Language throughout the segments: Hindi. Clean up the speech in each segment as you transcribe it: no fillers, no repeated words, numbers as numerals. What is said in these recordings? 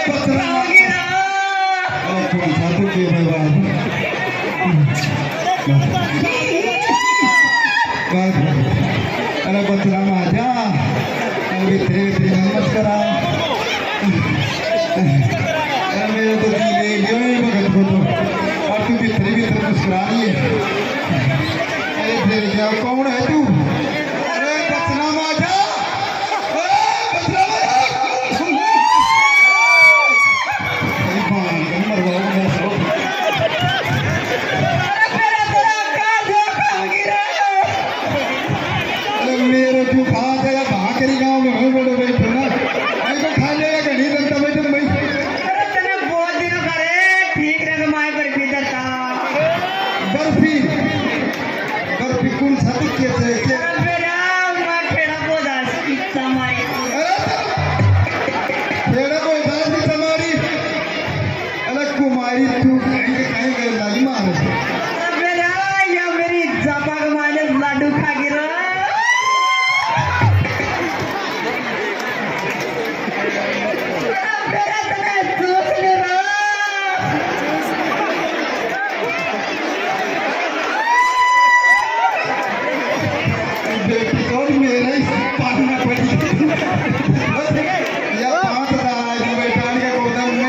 अरे बचरा माझ्या भित्री भित्री नमस्कार मेरे तो बगत फोटो और तू भित्री भितर मुस्कुरा रही है। अरे फिर क्या कौन है तू? अरे बचरा माझा कुमारी तू कहीं गई लाली मार या मेरी जापा के माने लाडू खा गिरा मेरा तने दोस्त ले रहा बेटी को मेरा ही पालना पड़ी या 5,000 बेटा के गोदाम में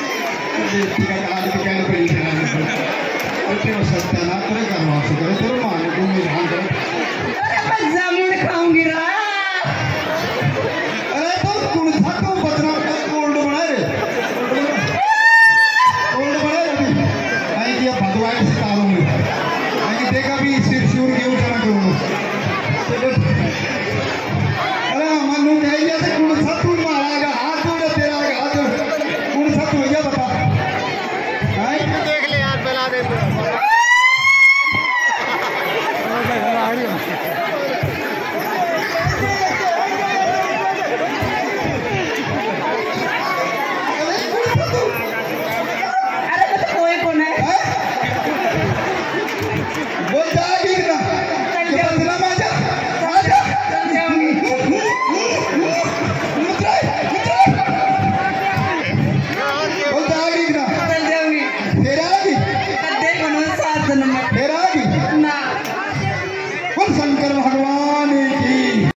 सत्यानाश करे करवा